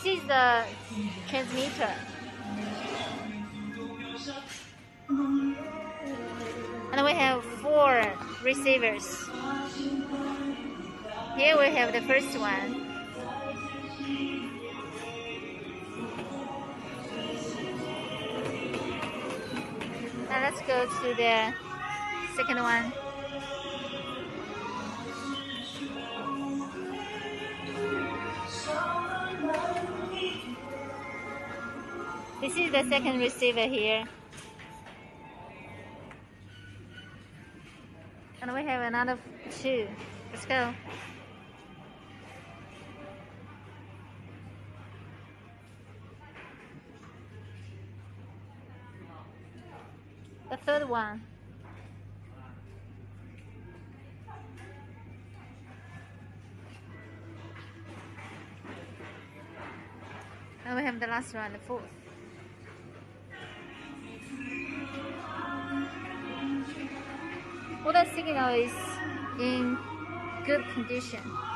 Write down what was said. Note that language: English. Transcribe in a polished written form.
This is the transmitter. And we have 4 receivers. Here we have the first one. Now let's go to the second one. This is the second receiver here. And we have another 2. Let's go. The third one. And we have the last one, the 4th. All the signal is in good condition.